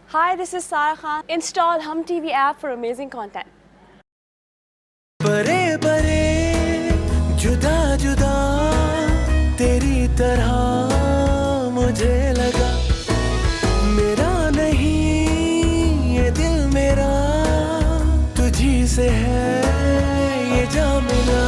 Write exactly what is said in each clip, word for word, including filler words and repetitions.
Hi, this is Sarah Khan. Install Hum T V app for amazing content. बरे बरे जुदा जुदा तेरी तरह मुझे लगा, मेरा नहीं ये दिल मेरा तुझी से है ये जा मिला।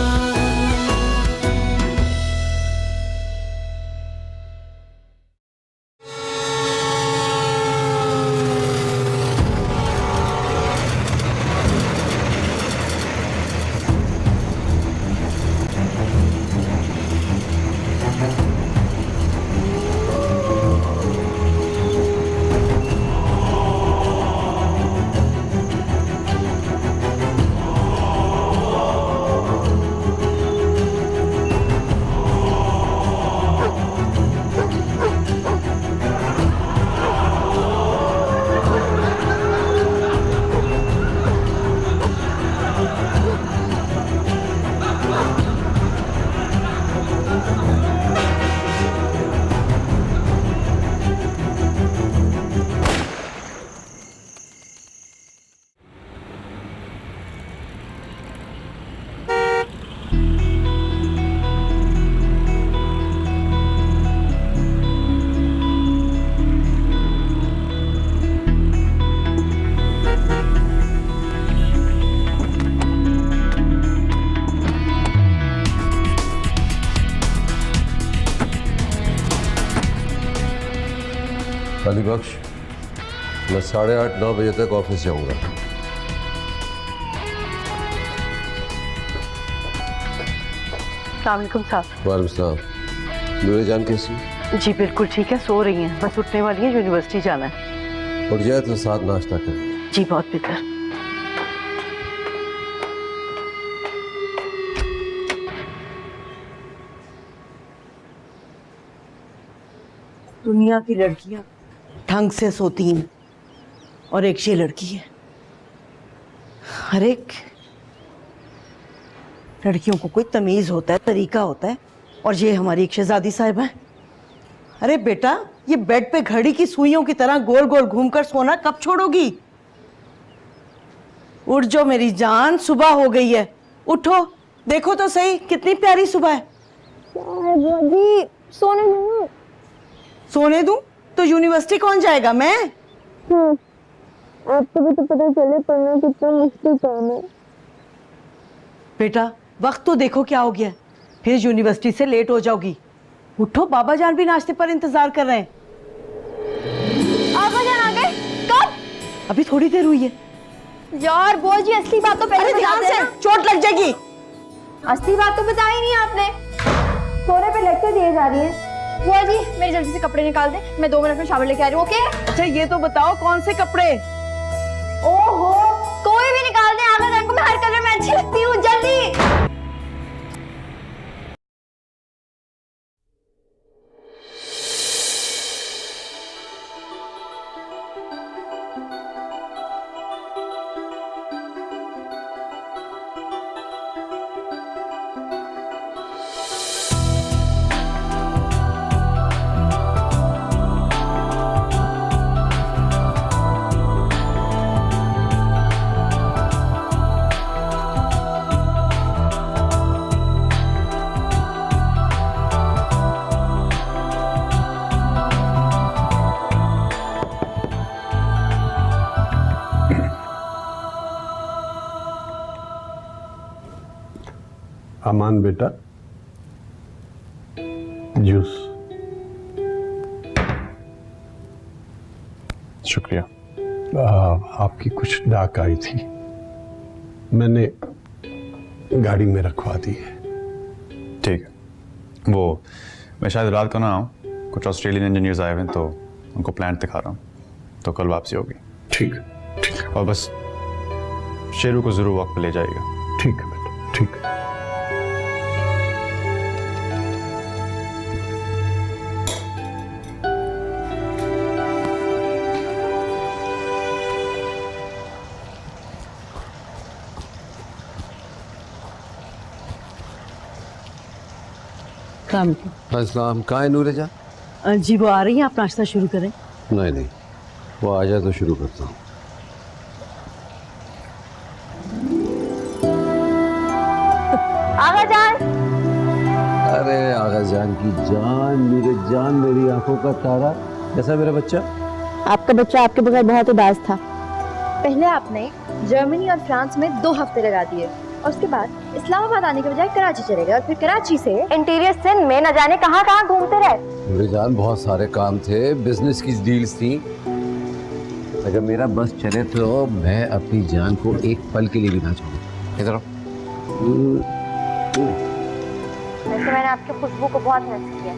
अली बख्श, मैं साढ़े आठ नौ बजे तक ऑफिस जाऊंगा। अस्सलामुअलैकुम साहब। वालेकुम सलाम। नूरे जान कैसी? जी बिल्कुल ठीक है, सो रही हैं, बस उठने वाली है, यूनिवर्सिटी जाना है। उठ जाए तो साथ नाश्ता कर। जी बहुत बेहतर। दुनिया की लड़कियां ढंग से सोती हैं और एक ये लड़की है, हर एक लड़कियों को कोई तमीज होता है, तरीका होता है, और ये हमारी एक शहजादी साहिबा है। अरे बेटा, ये बेड पे घड़ी की सुइयों की तरह गोल गोल घूमकर सोना कब छोड़ोगी? उठ जाओ मेरी जान, सुबह हो गई है, उठो, देखो तो सही कितनी प्यारी सुबह है। सोने दूँ? सोने दूं? तो यूनिवर्सिटी कौन जाएगा? मैं। आपको भी तो पता चले पढ़ना कितना मुश्किल काम है। बेटा वक्त तो देखो क्या हो गया, फिर यूनिवर्सिटी से लेट हो जाओगी। उठो, बाबा जान भी नाश्ते पर इंतजार कर रहे हैं। बाबा जान आ गए? कब? अभी थोड़ी देर हुई है। यार बुआ जी, असली बात तो पहले ध्यान बता से, देना। चोट लग जाएगी। असली बात तो बताई नहीं आपने। सोने पे लेक्चर दिए जा रही है। बुआ जी मेरे जल्दी से कपड़े निकाल दे, मैं दो मिनट में शावर लेके आ रही हूँ। ओके? अच्छा ये तो बताओ कौन से कपड़े? ओहो, कोई भी निकाल दे, आगे रंग में हर कलर में अच्छी लगती हूँ, जल्दी। अमान बेटा, जूस। शुक्रिया। आ, आपकी कुछ डाक आई थी, मैंने गाड़ी में रखवा दी है। ठीक है, वो मैं शायद रात को ना आऊँ, कुछ ऑस्ट्रेलियन इंजीनियर्स आए हुए हैं तो उनको प्लांट दिखा रहा हूँ, तो कल वापसी होगी। ठीक है, ठीक है। और बस शेरू को जरूर वक्त पे ले जाएगा। ठीक है बेटा, ठीक है। अस्सलाम। कहाँ है नूरे जान? जी वो आ रही हैं, आप नाश्ता शुरू करें। नहीं नहीं, वो आ जाए तो शुरू करता हूँ। आगा जान। अरे आगा जान की जान, मेरे जान, मेरी आंखों का तारा, कैसा मेरा बच्चा? आपका बच्चा आपके बगैर बहुत उदास था। पहले आपने जर्मनी और फ्रांस में दो हफ्ते लगा दिए और उसके बाद इस्लामाबाद आने के बजाय कराची चले गए और फिर कराची से इंटीरियर सिंध में न जाने कहां कहां घूमते रहे। मेरे जान बहुत सारे काम थे, बिजनेस की डील्स थी। अगर मेरा बस चले तो मैं अपनी जान को एक पल के लिए भी ना छोड़ूं। इधर आओ। वैसे मैंने आपकी खुशबू को बहुत मिस किया।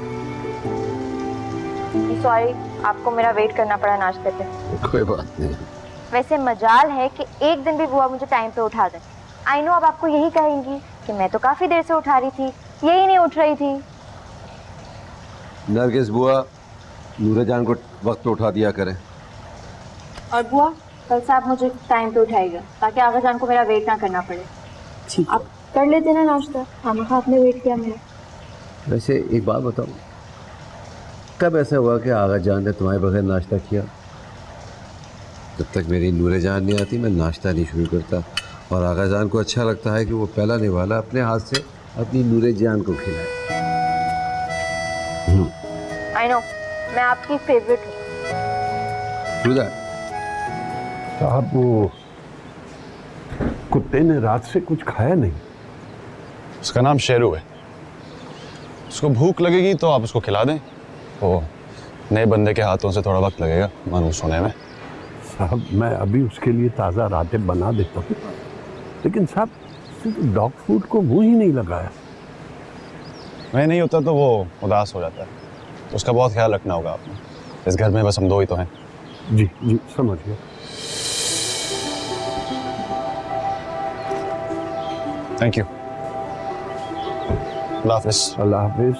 सॉरी, आपको मेरा वेट करना पड़ा नाश्ते पे। कोई बात नहीं। वैसे मजाल है कि एक दिन भी बुआ मुझे टाइम पे उठा दे। आई नो अब आपको यही कहेंगी कि मैं तो काफी देर से उठा रही थी, यही नहीं उठ रही थी। नरगिस बुआ नूरे जान को वक्त पे उठा दिया करें। और बुआ कल से आप मुझे टाइम पे उठाएगा ताकि आगा जान को मेरा वेट ना करना पड़े। ठीक। आप कर लेते ना नाश्ता, खाना खा आपने वेट किया मेरा। वैसे एक बात बताओ, कब ऐसा हुआ कि आगा जान ने तुम्हारे बगैर नाश्ता किया? जब तक मेरी नूरे जान नहीं आती मैं नाश्ता नहीं शुरू करता। और आगा जान को अच्छा लगता है कि वो पहला निवाला अपने हाथ से अपनी नूरे जान को खिलाए। आई नो, मैं आपकी फेवरेट हूँ। साहब वो कुत्ते ने रात से कुछ खाया नहीं। उसका नाम शेरू है। उसको भूख लगेगी तो आप उसको खिला दें। वो नए बंदे के हाथों से थोड़ा वक्त लगेगा मानूस होने में। साहब मैं अभी उसके लिए ताज़ा रातेब बना देता हूँ, लेकिन साहब डॉग फूड को मुंह ही नहीं लगाया। मैं नहीं होता तो वो उदास हो जाता है, तो उसका बहुत ख्याल रखना होगा आपने। इस घर में बस हम दो ही तो हैं। जी जी समझ गया। Thank you. अल्लाह हाफिज़। अल्लाह हाफिज़।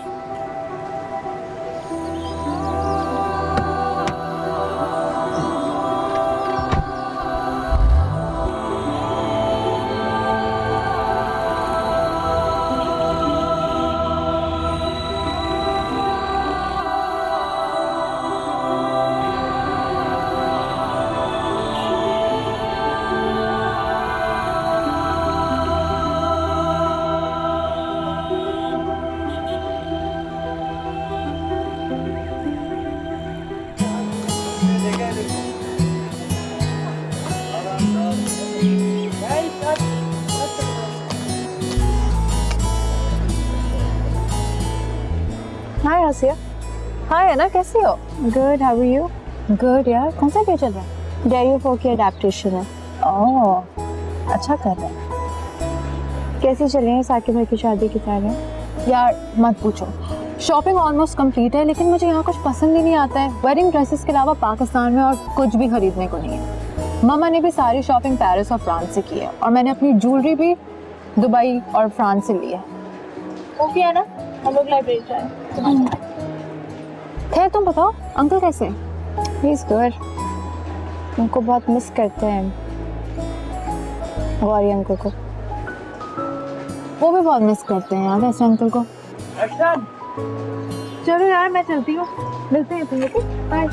हाय आसिया। हाय अना, कैसी हो? Good, how are you? Good यार। कौन सा क्या चल रहा है? डेयरी फोर की अडैप्टेशन है। ओह, अच्छा कर रहा है। कैसी चल रही है साकिब भाई की शादी की तैयारियां? यार मत पूछो, शॉपिंग ऑलमोस्ट कंप्लीट है, लेकिन मुझे यहाँ कुछ पसंद ही नहीं आता है। वेडिंग ड्रेसेस के अलावा पाकिस्तान में और कुछ भी खरीदने को नहीं है। मामा ने भी सारी शॉपिंग पेरिस और फ्रांस से की है और मैंने अपनी ज्वेलरी भी दुबई और फ्रांस से ली है। ओके है ना, हम लोग लाइब्रेरी जाएं। खैर तुम बताओ, अंकल कैसे हैं? He is good. उनको बहुत मिस करते हैं, गौरी अंकल को। वो भी बहुत मिस करते हैं यार वैसे अंकल को। चलो यार मैं चलती हूँ, मिलते हैं तुम। बाय।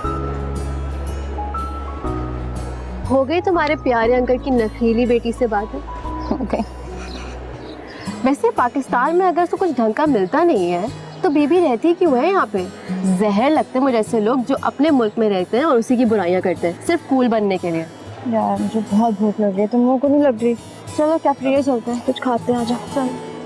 हो गई तुम्हारे प्यारे अंकल की नखरीली बेटी से बात है? ओके। वैसे पाकिस्तान में अगर तो कुछ ढंग का मिलता नहीं है तो बीबी रहती क्यों है यहाँ पे? जहर लगते हैं मुझे ऐसे लोग जो अपने मुल्क में रहते हैं और उसी की बुराइयां करते हैं सिर्फ कूल बनने के लिए। यार मुझे बहुत भूख लग रही है, तुम लोगों को नहीं लग रही? चलो कैफेटेरिया चलते हैं, कुछ खाते हैं। आजा चल।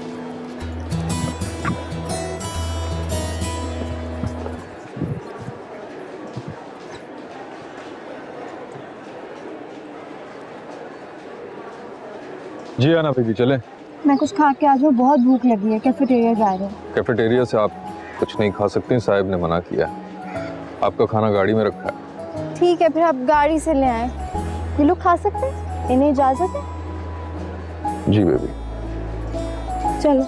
जी आना बेबी, चले? मैं कुछ खा के आ जाऊँ, बहुत भूख लगी है। कैफेटेरिया जा रहे हैं। कैफेटेरिया से आप कुछ नहीं खा सकती, साहब ने मना किया। आपका खाना गाड़ी में रखा है। ठीक है, फिर आप गाड़ी से ले आए। ये लोग खा सकते हैं? इन्हें इजाजत है? जी बेबी। चलो।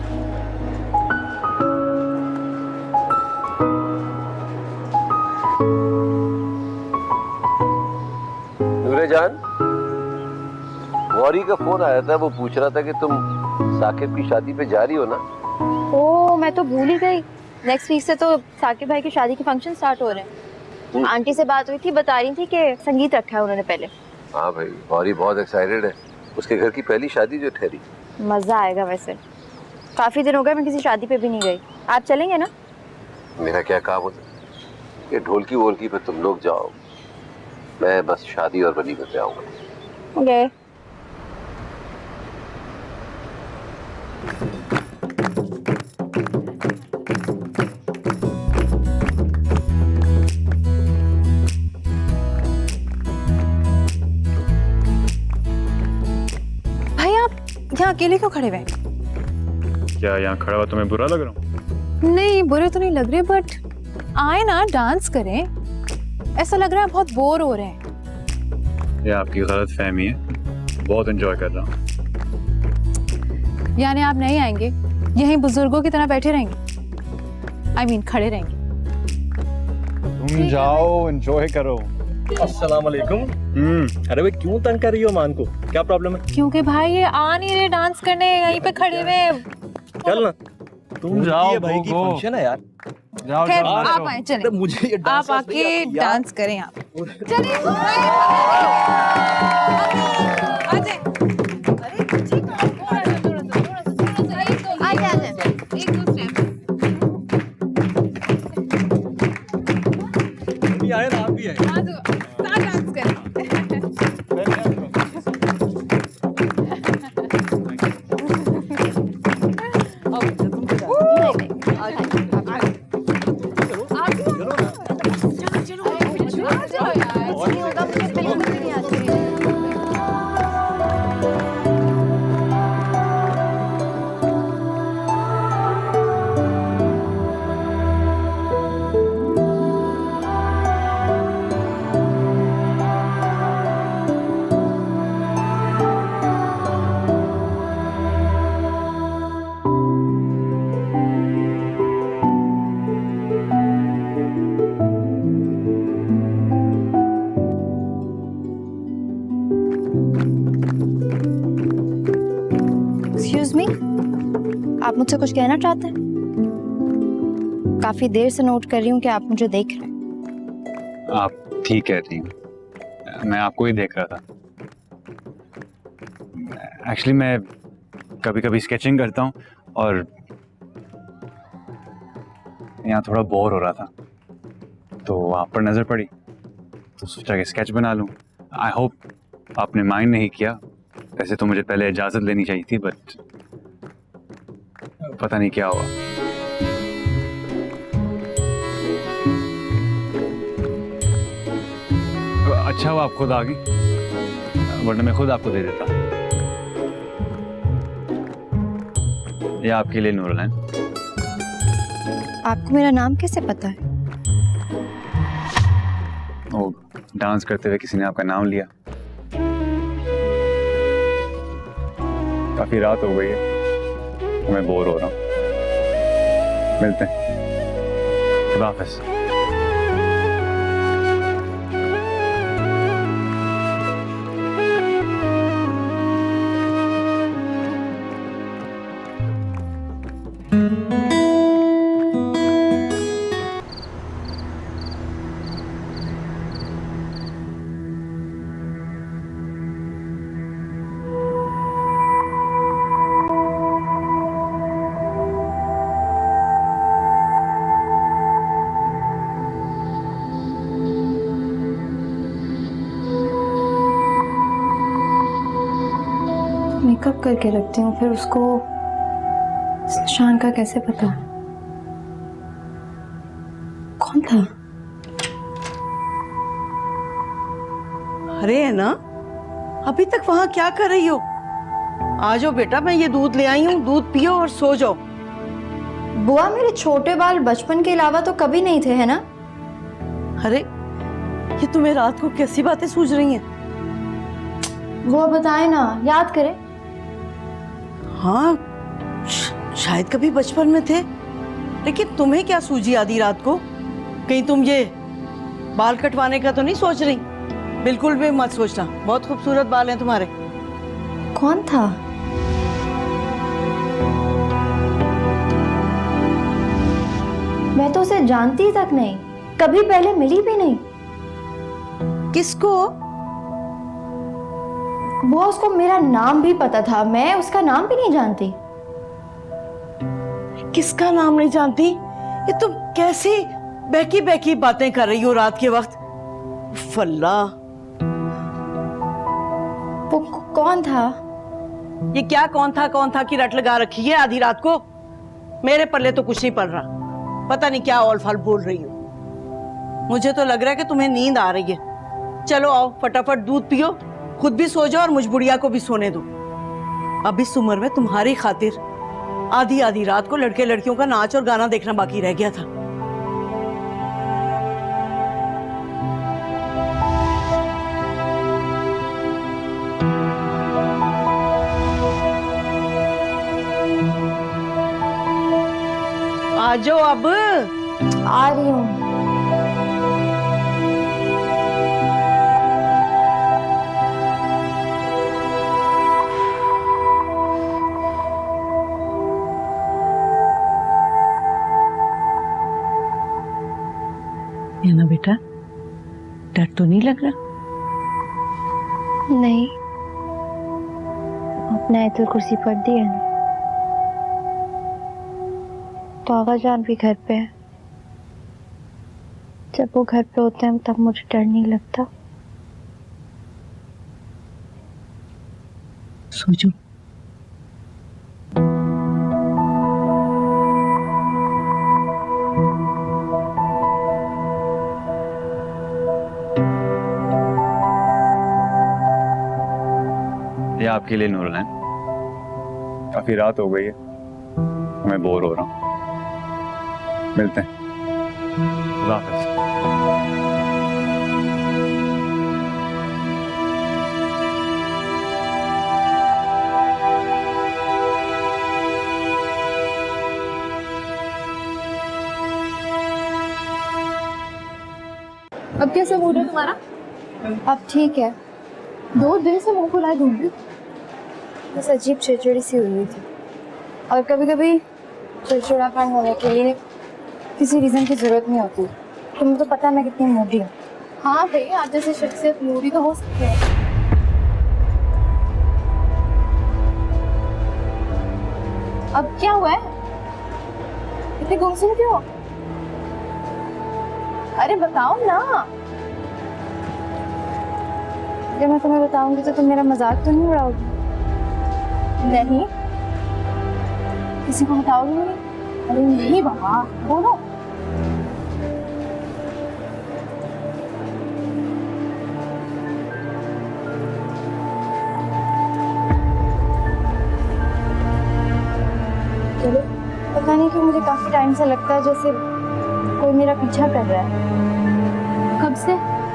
नूरे जान, गौरी का फोन आया था, वो पूछ रहा था कि तुम साकिब की शादी पे जा रही हो ना? ओह मैं तो भूल ही गई। नेक्स्ट वीक से तो साकिब भाई की शादी के फंक्शन स्टार्ट हो रहे हैं। आंटी से बात हुई थी, बता रही थी कि संगीत रखा है उन्होंने पहले। हाँ भाई, गौरी बहुत एक्साइटेड है, उसके घर की पहली शादी जो ठहरी। मजा आएगा। वैसे काफी दिन हो गए मैं किसी शादी पे भी नहीं गई। आप चलेंगे ना? मेरा क्या काम होता है, ये ढोलकी वोलकी पे तुम लोग जाओ, मैं बस शादी और बनी पे आऊंगा। ओके। भाई आप यहाँ अकेले क्यों खड़े हुए? क्या यहाँ खड़ा हुआ तुम्हें बुरा लग रहा हूँ? नहीं, बुरे तो नहीं लग रहे, बट आए ना डांस करें। ऐसा लग रहा है बहुत बोर हो रहे हैं। ये आपकी गलत फहमी है, बहुत एंजॉय कर रहा हूँ। यानी आप नहीं आएंगे, यहीं बुजुर्गों की तरह बैठे रहेंगे? आई I मीन mean, खड़े रहेंगे? तुम जाओ, एंजॉय करो। अस्सलाम वालेकुम। हम्म, अरे भाई क्यों तंग कर रही हो मान को? क्या प्रॉब्लम है? क्योंकि भाई ये आ नहीं रहे डांस करने, यहीं पे खड़े हुए। चल ना, तुम जाओ, भाई की फंक्शन है यार। जाओ, खैर जाओ, आप आए, चले। मुझे ये डांस आप आके डांस करें। आप चलिए आए ना, आप भी आए। डांस करें। एक्सक्यूज मी, आप मुझसे कुछ कहना चाहते हैं? काफी देर से नोट कर रही हूँ कि आप मुझे देख रहे हैं। आप ठीक कहती हैं, मैं आपको ही देख रहा था। एक्चुअली मैं कभी कभी स्केचिंग करता हूँ और यहाँ थोड़ा बोर हो रहा था, तो आप पर नज़र पड़ी तो सोचा कि स्केच बना लूँ। आई होप आपने माइंड नहीं किया। वैसे तो मुझे पहले इजाज़त लेनी चाहिए थी, बट पता नहीं क्या हुआ। अच्छा हुआ आप खुद आ गई, वरना मैं खुद आपको दे देता। ये आपके लिए नूरलैन। आपको मेरा नाम कैसे पता है? ओ, डांस करते हुए किसी ने आपका नाम लिया। काफी रात हो गई है, मैं बोर हो रहा हूँ। मिलते हैं। खुदा हाफिज़। मेकअप करके रखती हूँ, फिर उसको इस निशान का कैसे पता? कौन था? अरे है ना, अभी तक वहां क्या कर रही हो? आ जाओ बेटा, मैं ये दूध ले आई हूँ, दूध पियो और सो जाओ। बुआ, मेरे छोटे बाल बचपन के अलावा तो कभी नहीं थे, है ना? अरे ये तुम्हें रात को कैसी बातें सूझ रही हैं? बुआ बताए ना, याद करें। हाँ, शायद कभी बचपन में थे, लेकिन तुम्हें क्या सूझी आधी रात को? कहीं तुम ये बाल कटवाने का तो नहीं सोच रही? बिल्कुल भी मत सोचना, बहुत खूबसूरत बाल हैं तुम्हारे। कौन था? मैं तो उसे जानती तक नहीं, कभी पहले मिली भी नहीं। किसको? वो उसको मेरा नाम भी पता था, मैं उसका नाम भी नहीं जानती। किसका नाम नहीं जानती? ये तुम कैसी बहकी बहकी बातें कर रही हो रात के वक्त? फल्ला, वो कौन था? ये क्या कौन था कौन था की रट लगा रखी है आधी रात को? मेरे पल्ले तो कुछ नहीं पड़ रहा, पता नहीं क्या औल फाल बोल रही हो। मुझे तो लग रहा है कि तुम्हें नींद आ रही है। चलो आओ फटाफट दूध पियो, खुद भी सो जाओ और मुझ बुढ़िया को भी सोने दो। अब इस उम्र में तुम्हारी खातिर आधी आधी रात को लड़के लड़कियों का नाच और गाना देखना बाकी रह गया था। आ जाओ, अब आ रही हूँ। ये ना बेटा, डर तो नहीं लग रहा? नहीं, अपना आयतुल कुर्सी पढ़ दिया ना, तो आगा जान भी घर पे है। जब वो घर पे होते हैं तब मुझे डर नहीं लगता। सो जाओ। ये आपके लिए नूरलैन, काफी रात हो गई है, मैं बोर हो रहा हूँ। मिलते हैं। खुदा हाफिज़। अब कैसा मूड है तुम्हारा? अब ठीक है। दो दिन से मुंह फुलाए घूम रही, बस अजीब चिड़चिड़ी सी हुई थी, और कभी कभी चिड़चिड़ापन होने के लिए किसी रीजन की जरूरत नहीं होती। तुम्हें तो पता है मैं कितनी मूडी हूँ। हाँ भाई, आज जैसे शख्सियत मूडी तो हो सकती है। अब क्या हुआ है? इतनी गुमसुम क्यों? अरे बताओ ना। जब मैं तुम्हें बताऊंगी तो तुम मेरा मजाक तो नहीं उड़ाओगी? नहीं, किसी को बताओगी नहीं? अरे नहीं बाबा, बोलो। चलो, पता नहीं क्यों मुझे काफी टाइम से लगता है जैसे कोई मेरा पीछा कर रहा है। कब से?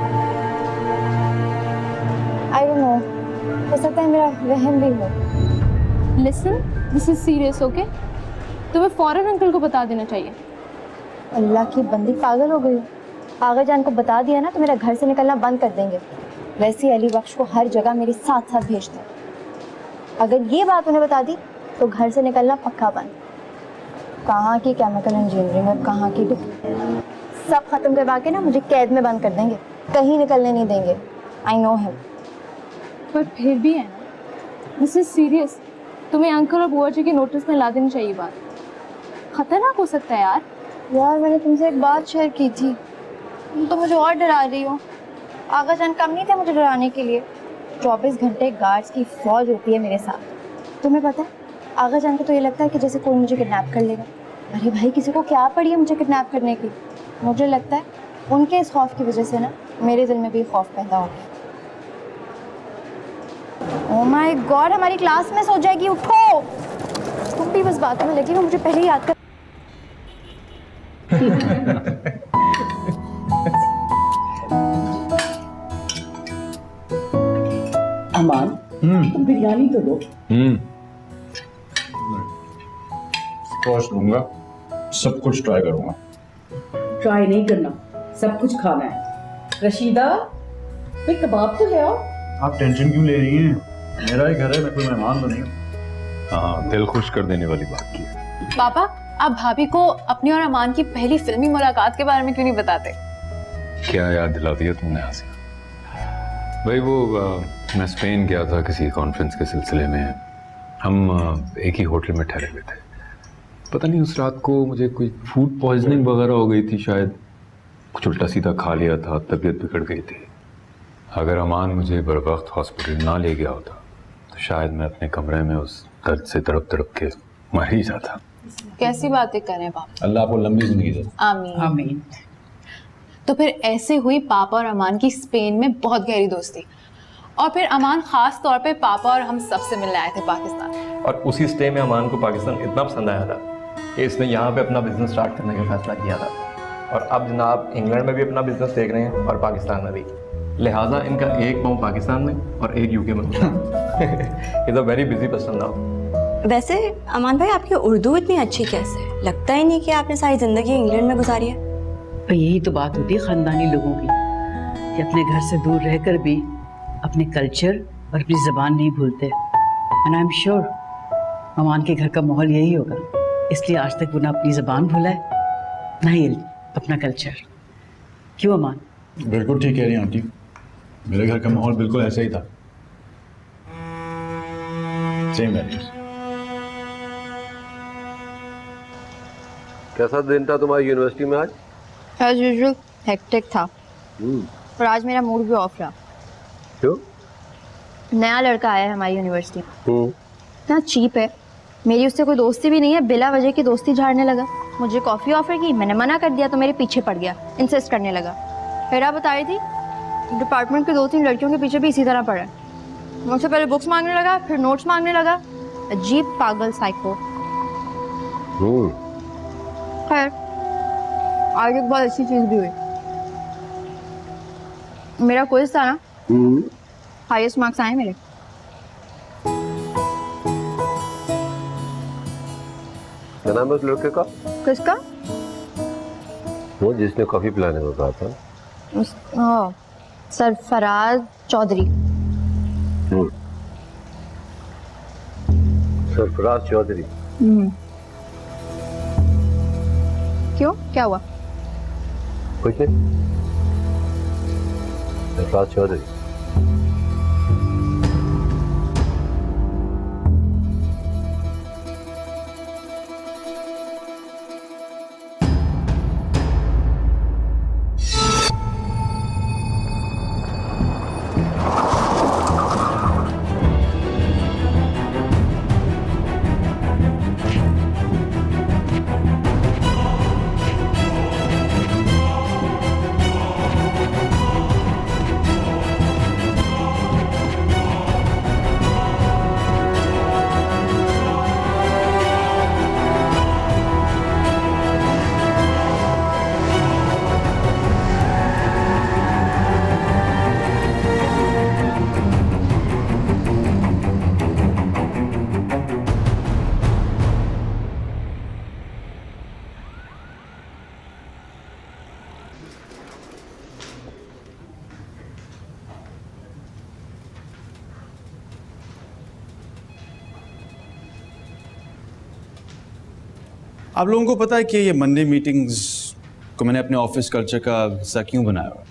आई डोंट नो, हो सकता है मेरा वहम भी हो। Listen, this is serious, okay? तुम्हें फौरन अंकल को बता देना चाहिए। अल्लाह की बंदी, पागल हो गई हो? आगा जान को बता दिया ना तो मेरा घर से निकलना बंद कर देंगे। वैसे अली बख्श को हर जगह मेरे साथ साथ भेज दो। अगर ये बात उन्हें बता दी तो घर से निकलना पक्का बंद। कहाँ की केमिकल इंजीनियरिंग और कहाँ की सब खत्म करवा के ना मुझे कैद में बंद कर देंगे, कहीं निकलने नहीं देंगे। I know him. पर फिर भी है ना, दिस इज सीरियस। तुम्हें अंकल और बुआ जी के नोटिस में ला देनी चाहिए बात। खतरनाक हो सकता है यार। यार मैंने तुमसे एक बात शेयर की थी, तुम तो मुझे और डरा रही हो। आगा जान कम नहीं थे मुझे डराने के लिए। चौबीस घंटे गार्ड्स की फौज होती है मेरे साथ। तुम्हें पता है, आगा जान को तो ये लगता है कि जैसे कोई मुझे किडनैप कर लेगा। अरे भाई, किसी को क्या पड़ी है मुझे किडनैप करने की? मुझे लगता है उनके इस खौफ की वजह से ना मेरे दिल में भी खौफ पैदा हो गया। ओह माय गॉड, हमारी क्लास में सो जाएगी, उठो। तुम भी बस बातों में लगी हो, मुझे पहले ही याद कर। अमान, तुम बिरयानी तो दो। हम्म, स्क्वैश लूंगा, सब कुछ ट्राई करूंगा। ट्राई नहीं करना, सब कुछ खाना है। रशीदा, कोई कबाब तो ले आओ। आप टेंशन क्यों ले रही हैं? मेरा ही घर है, मैं कोई मेहमान तो नहीं हूँ। हाँ, दिल खुश कर देने वाली बात की। पापा, आप भाभी को अपनी और अमान की पहली फिल्मी मुलाकात के बारे में क्यों नहीं बताते? क्या याद दिला दिया तुमने आसिया। भाई वो आ, मैं स्पेन गया था किसी कॉन्फ्रेंस के सिलसिले में। हम आ, एक ही होटल में ठहरे हुए थे। पता नहीं उस रात को मुझे कोई फूड पॉइजनिंग वगैरह हो गई थी शायद, कुछ उल्टा सीधा खा लिया था, तबीयत बिगड़ गई थी। अगर अमान मुझे बर वक्त हॉस्पिटल ना ले गया होता तो शायद मैं अपने कमरे में उस दर्द से तड़प तड़प के मर ही जाता। कैसी बातें करें पापा। अल्लाह आपको लंबी जिंदगी दे। आमीन आमीन। तो फिर ऐसे हुई पापा और अमान की स्पेन में बहुत गहरी दोस्ती, और फिर अमान खास तौर पे पापा और हम सबसे मिलने आए थे पाकिस्तान। और उसी स्टे में अमान को पाकिस्तान इतना पसंद आया था कि इसने यहाँ पे अपना बिजनेस स्टार्ट करने का फैसला किया था। और अब जनाब इंग्लैंड में भी अपना बिजनेस देख रहे हैं और पाकिस्तान में भी, लिहाजा इनका एक पाँव पाकिस्तान में और एक यूके में is a very busy person now. वैसे अमान भाई आपकी उर्दू इतनी अच्छी कैसे? लगता ही नहीं कि आपने सारी जिंदगी इंग्लैंड में गुजारी है। और यही तो बात होती है खानदानी लोगों की, कि अपने घर से दूर रहकर भी अपने कल्चर और अपनी ज़बान नहीं भूलते। And I am sure Aman के घर का माहौल यही होगा, इसलिए आज तक वो ना अपनी ज़बान भूला है ना ही अपना कल्चर। क्यों अमान? बिल्कुल ठीक कह रही हैं आंटी, मेरे घर का माहौल बिल्कुल ऐसा ही था, सेम वैल्यूज। कैसा दिन था तुम्हारी यूनिवर्सिटी में आज? एज यूजुअल हेक्टिक था, और आज मेरा मूड भी ऑफ रहा। क्यों? नया लड़का आया है हमारी यूनिवर्सिटी में, हम्म। इतना चीप है, मेरी उससे कोई दोस्ती भी नहीं है, बिला वजह की दोस्ती झाड़ने लगा। मुझे कॉफ़ी ऑफर की, मैंने मना कर दिया तो मेरे पीछे पड़ गया, इंसिस्ट करने लगा। हेरा बता रही थी डिपार्टमेंट के दो तीन लड़कियों के पीछे भी इसी तरह पड़ा है। मुझसे पहले बुक्स मांगने लगा, फिर नोट्स मांगने लगा। अजीब पागल साइको। खैर आज एक बहुत अच्छी चीज़ भी हुई, मेरा क्विज था ना, हाईएस्ट मार्क्स आए मेरे। क्या नाम है उस लड़के का? किसका? वो जिसने कॉफी पिलाने को कहा था। उस, ओ, सरफराज चौधरी। सरफराज चौधरी। क्यों, क्या हुआ? कुछ नहीं, सरफराज चौधरी। आप लोगों को पता है कि ये मंडे मीटिंग्स को मैंने अपने ऑफिस कल्चर का हिस्सा क्यों बनाया हुआ?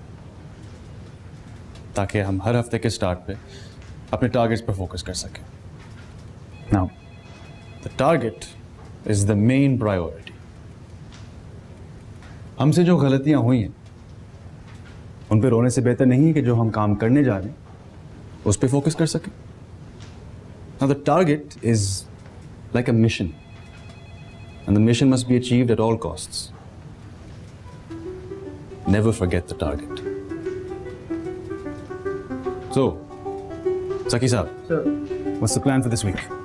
ताकि हम हर हफ्ते के स्टार्ट पे अपने टारगेट्स पर फोकस कर सकें। Now the target is the main priority. हमसे जो गलतियां हुई हैं उन पे रोने से बेहतर नहीं है कि जो हम काम करने जा रहे हैं उस पे फोकस कर सकें। Now the target is like a mission, and the mission must be achieved at all costs. Never forget the target. So, Saki Saab, Sir. what's the plan for this week?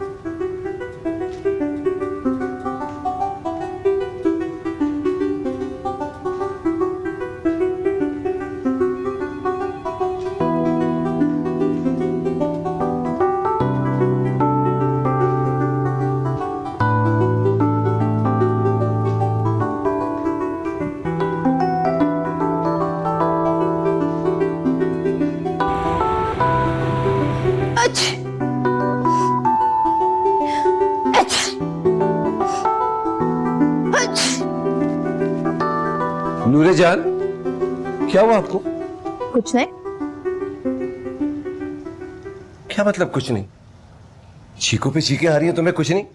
Noore Jaan, क्या हुआ आपको? कुछ नहीं। क्या मतलब कुछ नहीं? चीखों पे चीखें आ रही हैं तुम्हें, कुछ नहीं?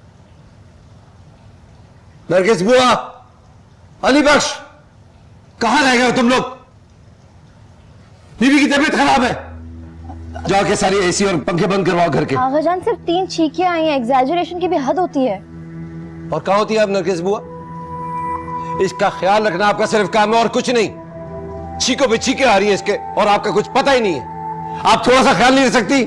नरगिस बुआ, अली बख्श, कहां रह गए हो तुम लोग? बीवी की तबीयत खराब है, जाके सारी एसी और पंखे बंद करवाओ घर के। आगाजान सिर्फ तीन चीखें आई हैं, एग्जैजरेशन की भी हद होती है। और कहां होती है आप नरगिस बुआ? इसका ख्याल रखना आपका सिर्फ काम है और कुछ नहीं। चीखों पे चीखें आ रही है इसके और आपका कुछ पता ही नहीं है। आप थोड़ा सा ख्याल नहीं रख सकती?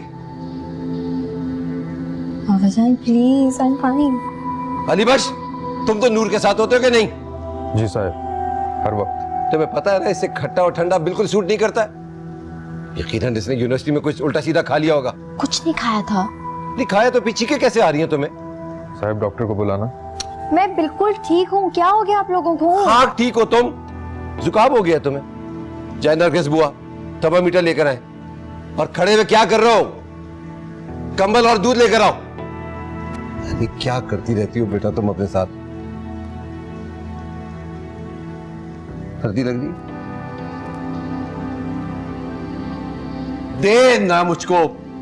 Aghajan please, I am fine. Ali Bakhsh, तुम तो नूर के साथ होते हो कि नहीं? जी साहब, हर वक्त। तुम्हें पता है ना इससे खट्टा और ठंडा बिल्कुल सूट नहीं करता है। यकीनन इसने यूनिवर्सिटी में कुछ उल्टा सीधा खा लिया होगा। कुछ नहीं खाया था। नहीं खाया तो पीछे के कैसे आ रही हैं तुम्हें? साहब डॉक्टर को बुलाना। मैं बिल्कुल ठीक हूँ, क्या हो गया आप लोगों को? हाँ ठीक हो तुम, जुकाम हो गया तुम्हें। जय नरगिस बुआ, थर्मामीटर लेकर आए। और खड़े हुए क्या कर रहे हो? कंबल और दूध लेकर आओ। अरे क्या करती रहती हो बेटा तुम अपने साथ? सर्दी लग रही? दे ना मुझको।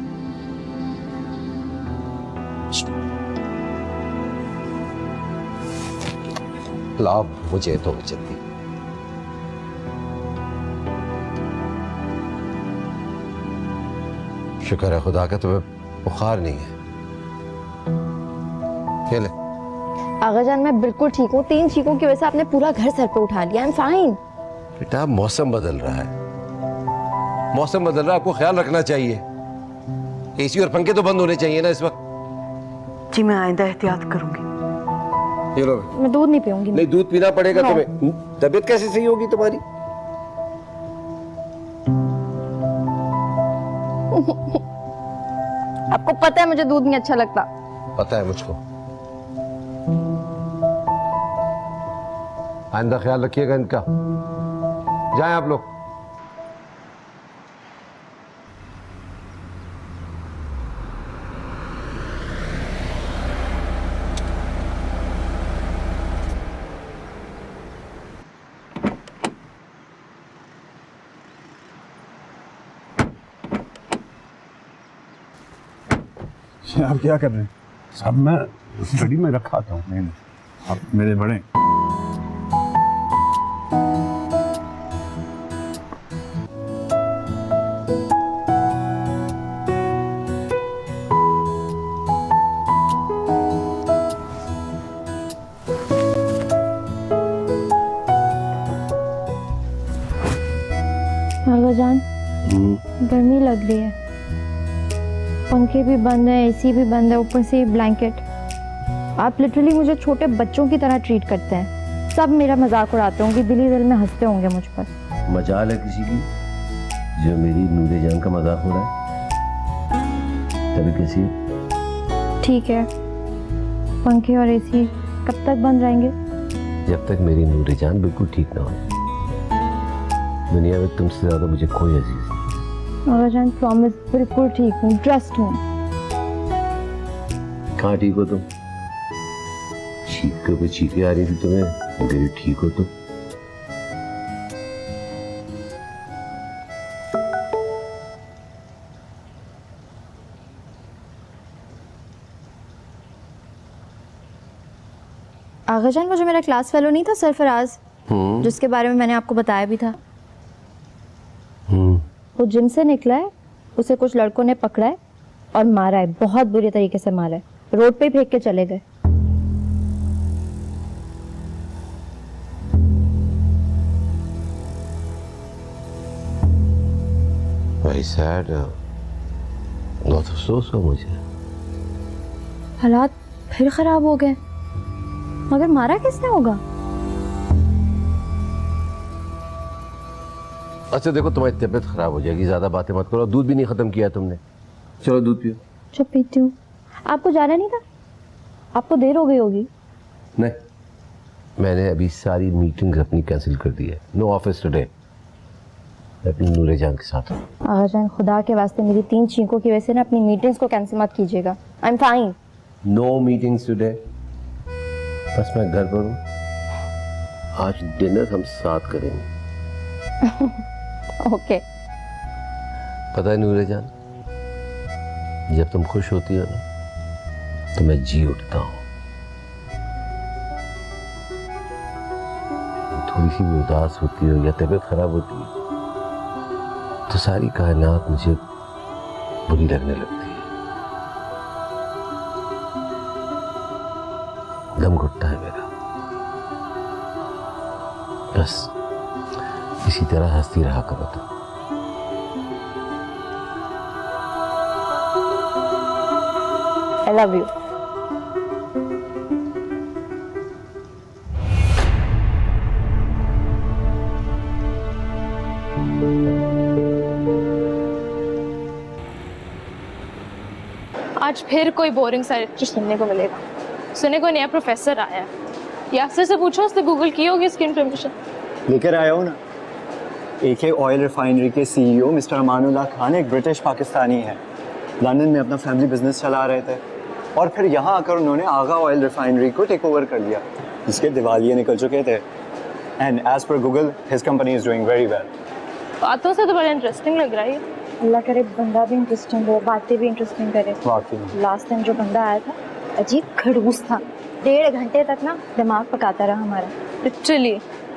लाओ मुझे तो जल्दी। शुक्र है खुदा का तुम्हें बुखार नहीं है। ले। आगाजान मैं बिल्कुल ठीक हूँ, तीन चीखों की वजह से आपने पूरा घर सर पे उठा लिया। I am fine. बेटा मौसम बदल रहा है, मौसम बदल रहा है, आपको ख्याल रखना चाहिए। एसी और पंखे तो बंद होने चाहिए ना इस वक्त। जी मैं आइंदा एहतियात करूंगी। ये लो। मैं दूध नहीं पीऊंगी। नहीं दूध पीना पड़ेगा तुम्हें। तबीयत कैसे सही होगी तुम्हारी? आपको पता है मुझे दूध नहीं अच्छा लगता। पता है मुझको। आइंदा ख्याल रखिएगा इनका। जाएं आप लोग। आप क्या कर रहे हैं? सब मैं स्टडी में रखा था। नहीं नहीं, आप मेरे बड़े। जान गर्मी लग रही है, पंखे भी बंद है, एसी भी बंद है, ऊपर से ब्लैंकेट। आप लिटरली मुझे छोटे बच्चों की तरह ट्रीट करते हैं। सब मेरा मजाक उड़ाते होंगे, दिली दिल में हंसते होंगे मुझ पर। मजाल है किसी की जो मेरी नूरे जान का मजाक हो रहा है? तभी कैसी है? ठीक है, पंखे और एसी कब तक बंद रहेंगे? जब तक मेरी नूरे जान बिल्कुल ठीक ना हो। दुनिया में तुमसे ज्यादा मुझे कोई अजीज नहीं। और जान प्रॉमिस बिल्कुल ठीक हूँ, ट्रस्ट हूँ। कहाँ ठीक हो तुम? चीखों पे चीखें आ रही थी तुम्हें, अगर ठीक हो तुम? आगा जान, वो जो मेरा क्लास फेलो नहीं था सरफराज, जिसके बारे में मैंने आपको बताया भी था, वो जिम से निकला है, उसे कुछ लड़कों ने पकड़ा है और मारा है, बहुत बुरी तरीके से मारा है, रोड पे ही फेंक के चले गए। Very sad. बहुत अफसोस हुआ मुझे। हालात फिर खराब हो गए, मगर मारा किसने होगा? अच्छा देखो, तुम्हारी तबीयत खराब हो जाएगी, ज्यादा बातें मत करो। दूध भी नहीं खत्म किया तुमने, चलो दूध पियो। चुप पीती हूँ। आपको जाना नहीं था? आपको देर हो गई होगी। नहीं, मैंने अभी सारी मीटिंग अपनी कैंसिल कर दी है। No office today. मैं अपनी नूरे जान के साथ हूँ। आगा जान, खुदा के वास्ते मेरी तीन चीखों की वजह से ना अपनी मीटिंग्स को कैंसिल मत कीजिएगा। I am fine. No meetings today. बस मैं घर पर हूँ, आज डिनर हम साथ करेंगे। ओके। पता है नूरे जान, जब तुम खुश होती हो ना तो मैं जी उठता हूँ। थोड़ी सी भी उदास होती हो या तबीयत खराब होती है तो सारी कायनात मुझे बुरी लगने लगती है, दम घुटता है मेरा। बस इसी तरह हंसती रहा करो तुम। I love you. आज फिर कोई बोरिंग सा लेक्चर सुनने को मिलेगा। सुनने को नया प्रोफेसर आया है। यासिर से पूछो, उसने गूगल की होगी इसकी इन्फॉर्मेशन। लेकर आया हो ना। एक है ऑयल रिफाइनरी के सीईओ मिस्टर अमानुल्लाह खान, एक ब्रिटिश पाकिस्तानी है, लंदन में अपना फैमिली बिजनेस चला रहे थे और फिर यहाँ आकर उन्होंने आगा ऑयल रिफाइनरी को टेक ओवर कर लिया, जिसके दिवालिये निकल चुके थे। And as per Google his company is doing very well. बातों से तो बड़ा इंटरेस्टिंग लग रहा है। अल्लाह करे बंदा भी इंटरेस्टिंग हो, बातें भी इंटरेस्टिंग करे। लास्ट टाइम जो बंदा आया था अजीब खड़ूस था, डेढ़ घंटे तक ना दिमाग पकाता रहा हमारा। लिटरली।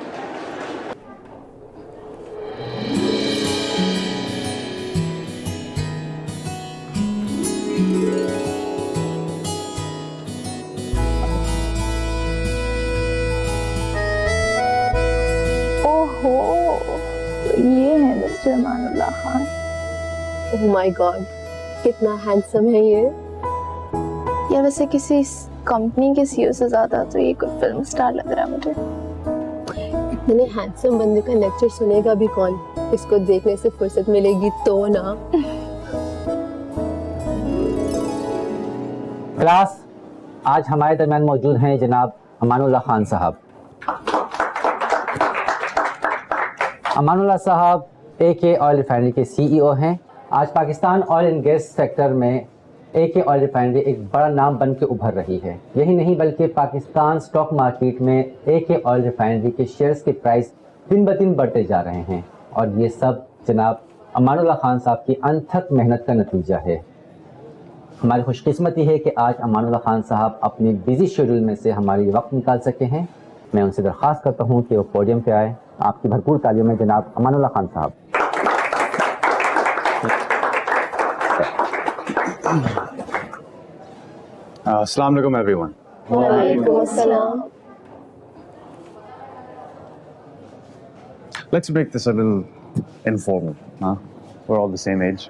ओहो, ये है mister Amanullah Khan. Oh my God, कितना हैंडसम है ये। यार वैसे किसी कंपनी के सीईओ से ज्यादा तो ये कोई फिल्म स्टार लग रहा है मुझे। इतने हैंडसम बंदे का लेक्चर सुनेगा भी कौन? इसको देखने से फुर्सत मिलेगी तो ना। क्लास, आज हमारे दरमियान मौजूद हैं जनाब अमानुल्लाह खान साहब। अमानुल्लाह साहब ए के ऑयल रिफाइनरी के सीईओ हैं। आज Pakistan oil and gas sector में ए के ऑयल रिफाइनरी एक बड़ा नाम बन के उभर रही है। यही नहीं बल्कि पाकिस्तान स्टॉक मार्केट में ए के ऑयल रिफाइनरी के शेयर्स के प्राइस दिन ब दिन बढ़ते जा रहे हैं और ये सब जनाब अमानुल्लाह खान साहब की अनथक मेहनत का नतीजा है। हमारी खुशकिस्मती है कि आज अमानुल्लाह खान साहब अपने बिजी शेड्यूल में से हमारे वक्त निकाल सके हैं। मैं उनसे दरख्वास्त करता हूँ कि वो पोडियम पे आए। आपकी भरपूर तालियों में जनाब अमानुल्लाह खान साहब। अस्सलाम वालेकुम एवरीवन। वालेकुम अस्सलाम। Let's make this a little informal, huh? We're all the same age.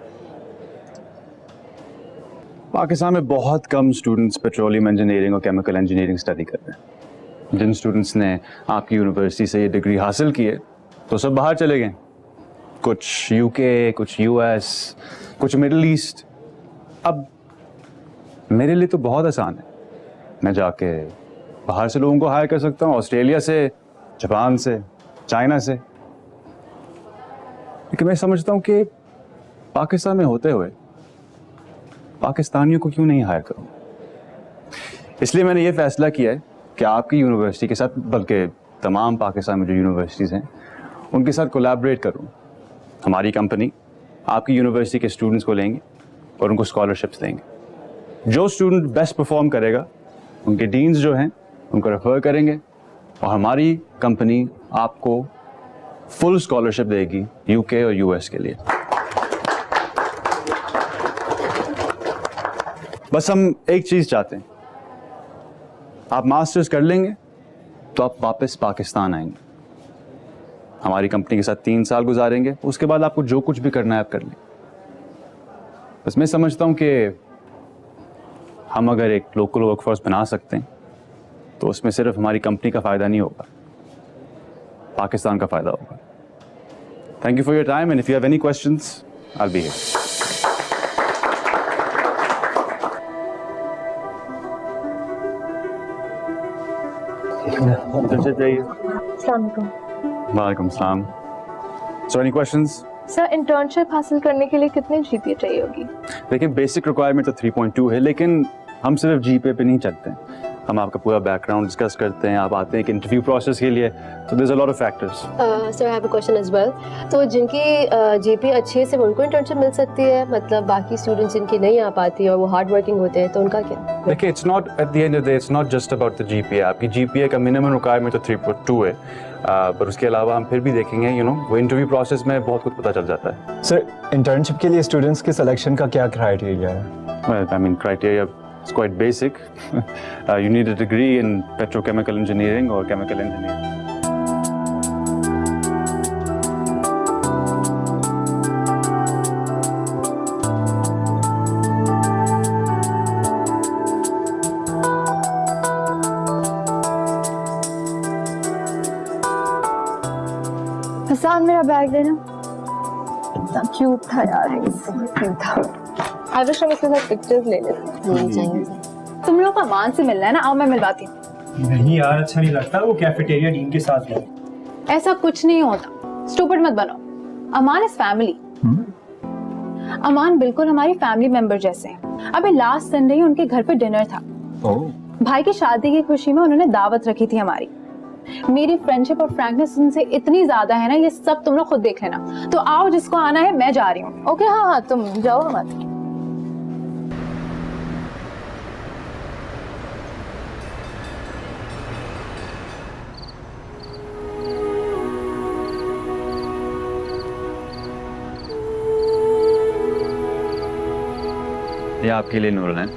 Pakistan में बहुत कम स्टूडेंट्स पेट्रोलियम इंजीनियरिंग और केमिकल इंजीनियरिंग स्टडी कर रहे हैं। जिन स्टूडेंट्स ने आपकी यूनिवर्सिटी से ये डिग्री हासिल की है तो सब बाहर चले गए, कुछ यूके, कुछ यूएस, कुछ मिडिल ईस्ट। अब मेरे लिए तो बहुत आसान है, मैं जाके बाहर से लोगों को हायर कर सकता हूँ, ऑस्ट्रेलिया से, जापान से, चाइना से। लेकिन मैं समझता हूँ कि पाकिस्तान में होते हुए पाकिस्तानियों को क्यों नहीं हायर करूँ। इसलिए मैंने ये फैसला किया है कि आपकी यूनिवर्सिटी के साथ, बल्कि तमाम पाकिस्तान में जो यूनिवर्सिटीज़ हैं उनके साथ कोलैबोरेट करूँ। हमारी कंपनी आपकी यूनिवर्सिटी के स्टूडेंट्स को लेंगे और उनको स्कॉलरशिप्स देंगे। जो स्टूडेंट बेस्ट परफॉर्म करेगा उनके डीन्स जो हैं उनको रेफर करेंगे और हमारी कंपनी आपको फुल स्कॉलरशिप देगी यूके और यूएस के लिए। बस हम एक चीज़ चाहते हैं, आप मास्टर्स कर लेंगे तो आप वापस पाकिस्तान आएंगे, हमारी कंपनी के साथ तीन साल गुजारेंगे, उसके बाद आपको जो कुछ भी करना है आप कर लें। बस मैं समझता हूँ कि हम अगर एक लोकल वर्कफोर्स बना सकते हैं तो उसमें सिर्फ हमारी कंपनी का फ़ायदा नहीं होगा, पाकिस्तान का फ़ायदा होगा। Thank you for your time and if you have any questions I will be here. वालेकुम सलाम। So any questions? Sir, internship हासिल करने के लिए कितने जीपीए चाहिए होगी? देखिए बेसिक रिक्वायरमेंट तो थ्री पॉइंट टू है, लेकिन हम सिर्फ जीपीए पे नहीं चलते हैं, हम आपका पूरा बैकग्राउंड डिस्कस करते हैं, आप आते हैं एक इंटरव्यू प्रोसेस के लिए, तो there is a lot of factors. Sir I have a question as well. तो जिनकी जीपी अच्छी है सिर्फ उनको इंटर्नशिप मिल सकती है, मतलब बाकी स्टूडेंट्स जिनकी नहीं आ पाती और वो हार्ड वर्किंग होते हैं तो उनका क्या? देखिए, it's not at the end of the day, it's not just about the GPA. आपकी जीपीए का मिनिमम रिक्वायरमेंट तो थ्री पॉइंट टू है, पर उसके अलावा हम फिर भी देखेंगे, यू नो, वो इंटरव्यू प्रोसेस में बहुत कुछ पता चल जाता है। सर, इंटर्नशिप के लिए स्टूडेंट्स के सिलेक्शन का क्या क्राइटेरिया है? Well, I mean, criteria is quite basic. uh, you need a degree in petrochemical engineering or chemical engineering. Hasan, मेरा बैग देना। इतना क्यूट था यार, क्यूट था। आई विश हम इसके साथ पिक्चर्स ले लेते। तुम लोग अमान से मिलना है ना, आओ मैं मिलवाती हूँ। नहीं यार, अच्छा नहीं लगता वो कैफेटेरिया डीन के साथ है। ऐसा कुछ नहीं होता, स्टूपिड मत बनो। अमान इज फैमिली। अमान बिल्कुल हमारी फैमिली मेंबर जैसे हैं। अबे लास्ट संडे ही उनके घर पे डिनर था। ओह। भाई की शादी की खुशी में उन्होंने दावत रखी थी हमारी। मेरी फ्रेंडशिप और फ्रैंकनेस उनसे इतनी ज्यादा है ना, ये सब तुम लोग खुद देख लेना। तो आओ, जिसको आना है, मैं जा रही हूँ। ओके, हाँ हाँ तुम जाओ मत। ये आपके लिए नूरलैन।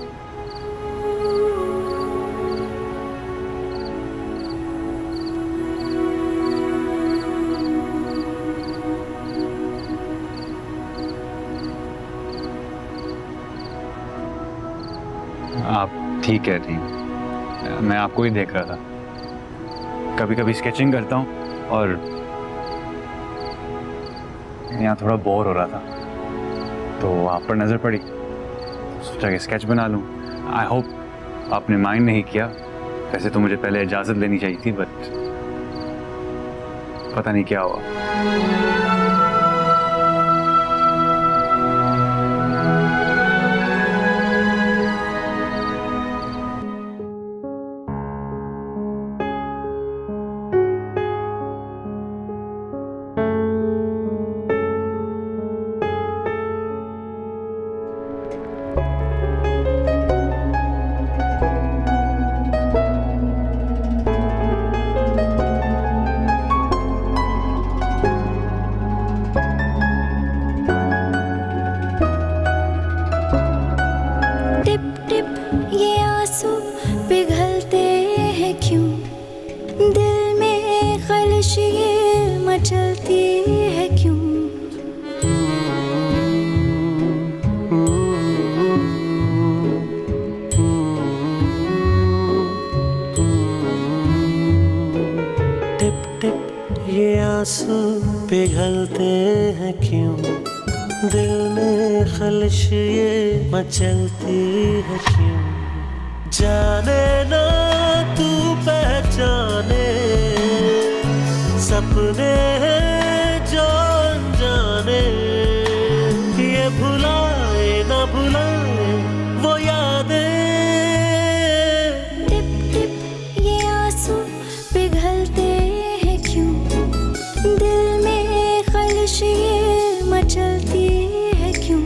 आप ठीक कह रही हैं, मैं आपको ही देख रहा था। कभी कभी स्केचिंग करता हूँ और यहाँ थोड़ा बोर हो रहा था, तो आप पर नज़र पड़ी, सोचा कि स्केच बना लूँ। आई होप आपने माइंड नहीं किया। वैसे तो मुझे पहले इजाज़त लेनी चाहिए थी, बट पता नहीं क्या हुआ। आंसू पिघलते हैं क्यों, दिल में खलश ये मचलती है क्यों, जाने ना तू पहचाने, सपने हैं जो अनजाने, ये भुलाए ना भुलाए वो यादें। टिप टिप ये आंसू पिघलते हैं क्यों, दिल में खलिश ये मचलती है क्यों।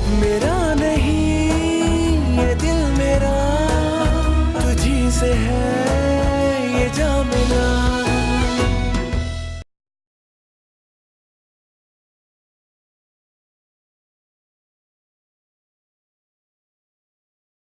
मेरा नहीं ये दिल मेरा तुझी से है